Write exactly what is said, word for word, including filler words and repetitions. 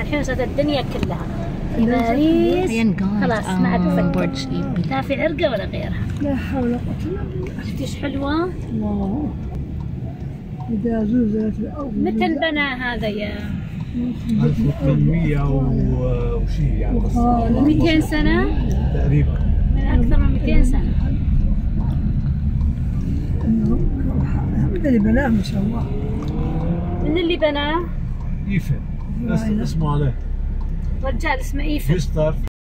الحين وصلت الدنيا كلها في باريس خلاص ما عاد تفكر لا في عرقة ولا غيرها. لا حول ولا قوة إلا بالله. شفتي ايش حلوة؟ الله. إذا زلزلت الأرض. متى انبنى هذا يا؟ ألف وثمانمية وشيء يعني من مئتين سنة؟ تقريبا. من أكثر من مئتين سنة. من اللي بناه ما شاء الله. من اللي بناه؟ إيفل اسمه عليه. رجال اسمه إيفل.